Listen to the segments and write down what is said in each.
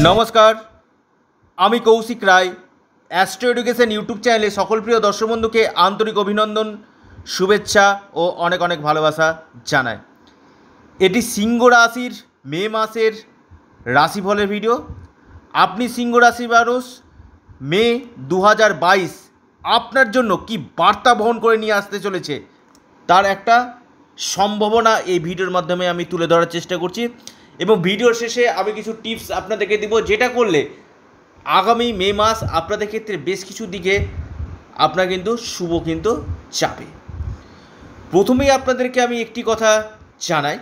নমস্কার, আমি Koushik Roy. Astro education YouTube চ্যানেলে সকল প্রিয় দর্শক বন্ধুকে আন্তরিক অভিনন্দন, শুভেচ্ছা ও অনেক অনেক ভালোবাসা জানাই। এটি সিংহ রাশির মে মাসের রাশিফলের ভিডিও। আপনি সিংহ রাশি মানুষ, মে 2022 আপনার জন্য কি বার্তা বহন করে নিয়ে আসতে চলেছে তার একটা সম্ভাবনা এই ভিডিওর মাধ্যমে আমি তুলে ধরার চেষ্টা করছি। এবং ভিডিওর শেষে আমি কিছু টিপস আপনাদেরকে দিব, যেটা করলে আগামী মে মাস আপনাদের ক্ষেত্রে বেশ কিছু দিকে আপনার কিন্তু শুভ কিন্তু যাবে। প্রথমেই আপনাদেরকে আমি একটি কথা জানাই,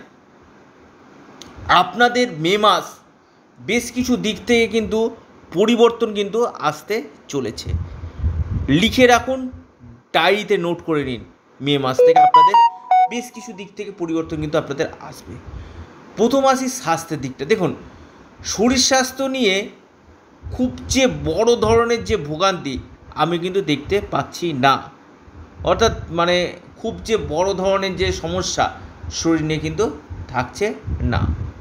আপনাদের মে মাস বেশ কিছু দিক থেকে কিন্তু পরিবর্তন কিন্তু আসতে চলেছে। লিখে রাখুন, ডায়েরিতে নোট করে নিন। মে মাস থেকে আপনাদের বেশ কিছু দিক থেকে পরিবর্তন কিন্তু আপনাদের আসবে। প্রথম আসি স্বাস্থ্যের দিকটা। দেখুন, শরীর স্বাস্থ্য নিয়ে খুব যে বড় ধরনের যে ভোগান্তি আমি কিন্তু দেখতে পাচ্ছি না। অর্থাৎ খুব যে বড় ধরনের যে সমস্যা শরীর নিয়ে কিন্তু থাকছে না।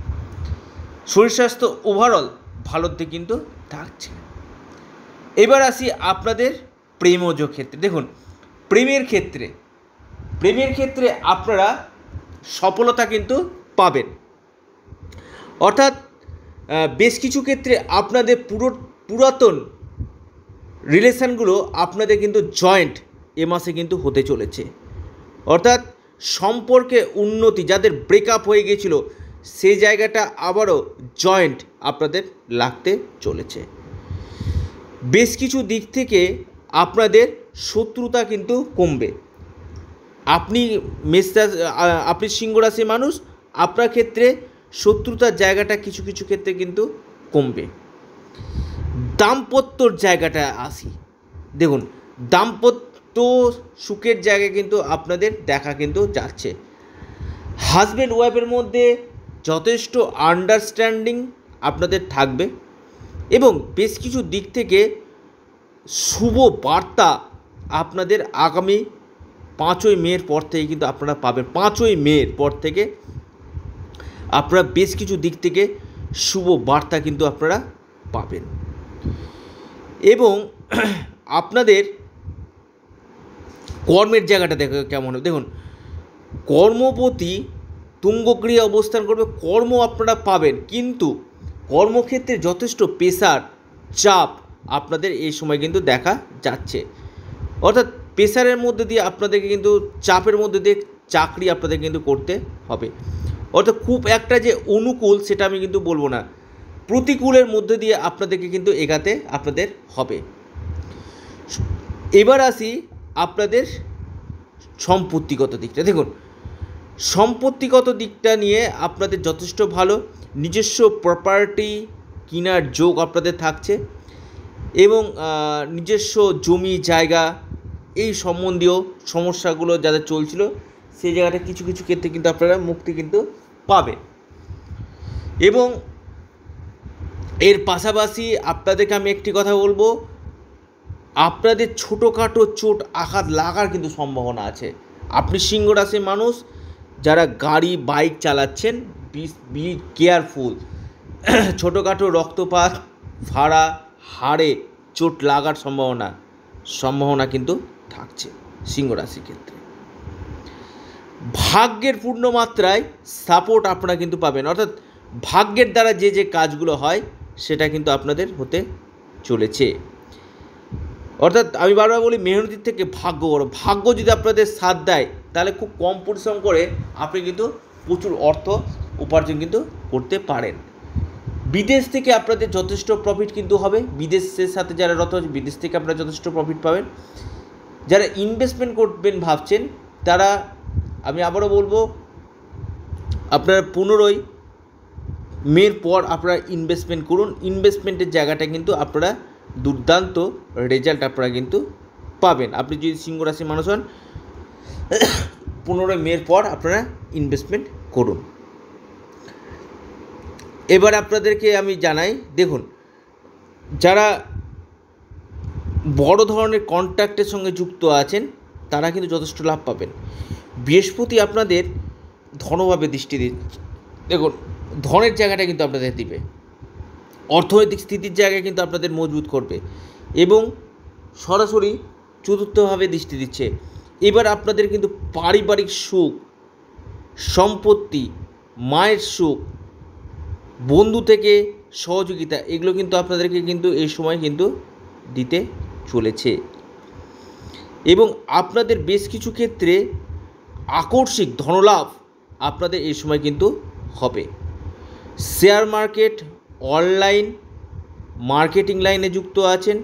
শরীর স্বাস্থ্য ওভারঅল ভালোতে কিন্তু থাকছে। এবার আসি আপনাদের প্রেমজ ক্ষেত্রে। দেখুন, প্রেমের ক্ষেত্রে আপনারা সফলতা কিন্তু পাবেন। অর্থাৎ বেশ কিছু ক্ষেত্রে আপনাদের পুরাতন রিলেশানগুলো আপনাদের কিন্তু জয়েন্ট এ মাসে কিন্তু হতে চলেছে। অর্থাৎ সম্পর্কে উন্নতি, যাদের ব্রেকআপ হয়ে গেছিল সেই জায়গাটা আবারও জয়েন্ট আপনাদের লাগতে চলেছে। বেশ কিছু দিক থেকে আপনাদের শত্রুতা কিন্তু কমবে। আপনি সিংহ রাশির মানুষ, আপনার ক্ষেত্রে শত্রুতার জায়গাটা কিছু কিছু ক্ষেত্রে কিন্তু কমবে। দাম্পত্যর জায়গাটা আসি। দেখুন, দাম্পত্য সুখের জায়গা কিন্তু আপনাদের দেখা কিন্তু যাচ্ছে। হাজব্যান্ড ওয়াইফের মধ্যে যথেষ্ট আন্ডারস্ট্যান্ডিং আপনাদের থাকবে এবং বেশ কিছু দিক থেকে শুভ বার্তা আপনাদের আগামী 5ই মের পর থেকে কিন্তু আপনারা পাবেন। 5ই মের পর থেকে আপনারা বেশ কিছু দিক থেকে শুভ বার্তা কিন্তু আপনারা পাবেন। এবং আপনাদের কর্মের জায়গাটা দেখে কেমন হবে। দেখুন, কর্মপতি তুঙ্গক্রিয়া অবস্থান করবে, কর্ম আপনারা পাবেন, কিন্তু কর্মক্ষেত্রে যথেষ্ট প্রেসার, চাপ আপনাদের এই সময় কিন্তু দেখা যাচ্ছে। অর্থাৎ প্রেসারের মধ্যে দিয়ে আপনাদেরকে কিন্তু, চাপের মধ্যে দিয়ে চাকরি আপনাদের কিন্তু করতে হবে। অর্থাৎ খুব একটা যে অনুকূল সেটা আমি কিন্তু বলবো না, প্রতিকূলের মধ্যে দিয়ে আপনাদেরকে কিন্তু এগাতে আপনাদের হবে। এবার আসি আপনাদের সম্পত্তিগত দিকটা। দেখুন, সম্পত্তিগত দিকটা নিয়ে আপনাদের যথেষ্ট ভালো। নিজস্ব প্রপার্টি কেনার যোগ আপনাদের থাকছে এবং নিজস্ব জমি জায়গা এই সম্বন্ধীয় সমস্যাগুলো যাদের চলছিল সেই জায়গাটা কিছু কিছু ক্ষেত্রে কিন্তু আপনারা মুক্তি কিন্তু পাবেন। এবং এর পাশাপাশি আপনাদেরকে আমি একটি কথা বলবো, আপনাদের ছোটোখাটো চোট আঘাত লাগার কিন্তু সম্ভাবনা আছে। আপনি সিংহ রাশির মানুষ যারা গাড়ি বাইক চালাচ্ছেন, বি কেয়ারফুল। ছোটোখাটো রক্তপাত, ফাড়া, হাড়ে চোট লাগার সম্ভাবনা কিন্তু থাকছে সিংহ রাশির ক্ষেত্রে। ভাগ্যের পূর্ণ মাত্রায় সাপোর্ট আপনারা কিন্তু পাবেন। অর্থাৎ ভাগ্যের দ্বারা যে যে কাজগুলো হয় সেটা কিন্তু আপনাদের হতে চলেছে। অর্থাৎ আমি বারবার বলি, মেহনতির থেকে ভাগ্য বড়। ভাগ্য যদি আপনাদের সাথ দেয় তাহলে খুব কম পরিশ্রম করে আপনি কিন্তু প্রচুর অর্থ উপার্জন কিন্তু করতে পারেন। বিদেশ থেকে আপনাদের যথেষ্ট প্রফিট কিন্তু হবে। বিদেশের সাথে যারা রত আছে, বিদেশ থেকে আপনারা যথেষ্ট প্রফিট পাবেন। যারা ইনভেস্টমেন্ট করবেন ভাবছেন তারা, আমি আবারও বলবো, আপনারা 15ই মের পর আপনারা ইনভেস্টমেন্ট করুন। ইনভেস্টমেন্টের জায়গাটা কিন্তু আপনারা দুর্দান্ত রেজাল্ট আপনারা কিন্তু পাবেন। আপনি যদি সিংহ রাশির মানুষ হন, 15ই মের পর আপনারা ইনভেস্টমেন্ট করুন। এবার আপনাদেরকে আমি জানাই, দেখুন, যারা বড় ধরনের কন্ট্রাক্টের সঙ্গে যুক্ত আছেন তারা কিন্তু যথেষ্ট লাভ পাবেন। বৃহস্পতি আপনাদের ধনভাবে দৃষ্টি দিচ্ছে। দেখুন, ধনের জায়গাটা কিন্তু আপনাদের দিবে। অর্থনৈতিক স্থিতির জায়গায় কিন্তু আপনাদের মজবুত করবে এবং সরাসরি চতুর্থভাবে দৃষ্টি দিচ্ছে। এবার আপনাদের কিন্তু পারিবারিক সুখ, সম্পত্তি, মায়ের সুখ, বন্ধু থেকে সহযোগিতা, এগুলো কিন্তু আপনাদেরকে কিন্তু এই সময় কিন্তু দিতে চলেছে এবং আপনাদের বেশ কিছু ক্ষেত্রে আকস্মিক ধনলাভ আপনাদের এই সময় কিন্তু হবে। শেয়ার মার্কেট, অনলাইন মার্কেটিং লাইনে যুক্ত আছেন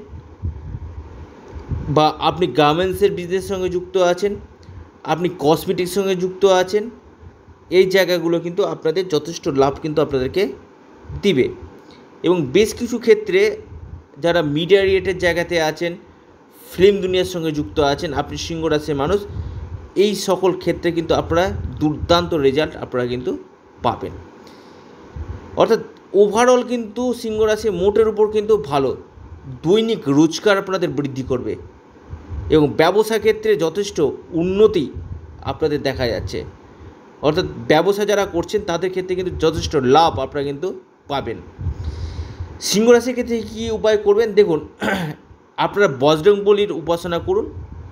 বা আপনি গার্মেন্টসের বিজনেসের সঙ্গে যুক্ত আছেন, আপনি কসমেটিক্সের সঙ্গে যুক্ত আছেন, এই জায়গাগুলো কিন্তু আপনাদের যথেষ্ট লাভ কিন্তু আপনাদেরকে দিবে এবং বেশ কিছু ক্ষেত্রে যারা মিডিয়া রিলেটেড জায়গাতে আছেন, ফিল্ম দুনিয়ার সঙ্গে যুক্ত আছেন, আপনি সিংহ রাশির মানুষ, এই সকল ক্ষেত্রে কিন্তু আপনারা দুর্দান্ত রেজাল্ট আপনারা কিন্তু পাবেন। অর্থাৎ ওভারঅল কিন্তু সিংহ রাশি মোটের উপর কিন্তু ভালো, দৈনিক রোজগার আপনাদের বৃদ্ধি করবে এবং ব্যবসা ক্ষেত্রে যথেষ্ট উন্নতি আপনাদের দেখা যাচ্ছে। অর্থাৎ ব্যবসা যারা করছেন তাদের ক্ষেত্রে কিন্তু যথেষ্ট লাভ আপনারা কিন্তু পাবেন। সিংহ রাশির ক্ষেত্রে কী উপায় করবেন দেখুন, আপনারা বজরংবলীর উপাসনা করুন।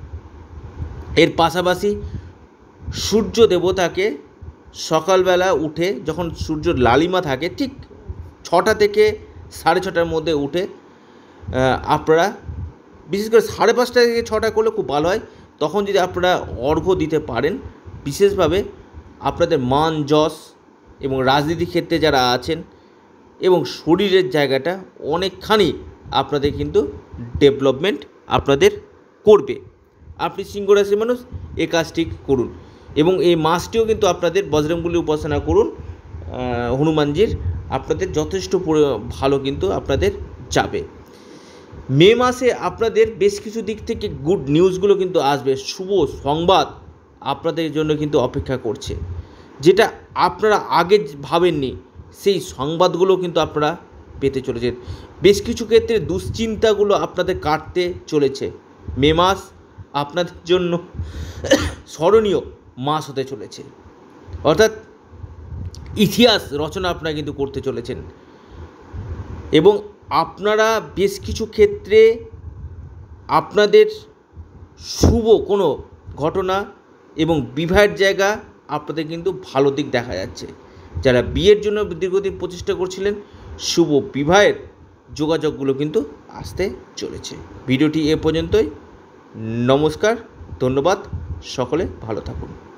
এর পাশাপাশি সূর্য দেবতাকে সকালবেলা উঠে যখন সূর্য লালিমা থাকে ঠিক 6টা থেকে 6:30টার মধ্যে উঠে আপনারা, বিশেষ করে 5:30 থেকে 6টা করলে খুব ভালো হয়, তখন যদি আপনারা অর্ঘ্য দিতে পারেন, বিশেষভাবে আপনাদের মান যশ এবং রাজনীতির ক্ষেত্রে যারা আছেন এবং শরীরের জায়গাটা অনেকখানি আপনাদের কিন্তু ডেভেলপমেন্ট আপনাদের করবে। আপনি সিংহ রাশির মানুষ এই কাজটি করুন এবং এই মাসটিও কিন্তু আপনাদের বজরংবলীর উপাসনা করুন হনুমানজির, আপনাদের যথেষ্ট ভালো কিন্তু আপনাদের যাবে। মে মাসে আপনাদের বেশ কিছু দিক থেকে গুড নিউজগুলো কিন্তু আসবে, শুভ সংবাদ আপনাদের জন্য কিন্তু অপেক্ষা করছে, যেটা আপনারা আগে ভাবেননি সেই সংবাদগুলো কিন্তু আপনারা পেতে চলেছেন। বেশ কিছু ক্ষেত্রে দুশ্চিন্তাগুলো আপনাদের কাটতে চলেছে। মে মাস আপনাদের জন্য স্মরণীয় মাস হতে চলেছে, অর্থাৎ ইতিহাস রচনা আপনারা কিন্তু করতে চলেছেন এবং আপনারা বেশ কিছু ক্ষেত্রে আপনাদের শুভ কোনো ঘটনা এবং বিবাহের জায়গা আপনাদের কিন্তু ভালো দিক দেখা যাচ্ছে। যারা বিয়ের জন্য দীর্ঘদিন প্রচেষ্টা করছিলেন, শুভ বিবাহের যোগাযোগগুলো কিন্তু আসতে চলেছে। ভিডিওটি এ পর্যন্তই। নমস্কার, ধন্যবাদ, সকলে ভালো থাকুন।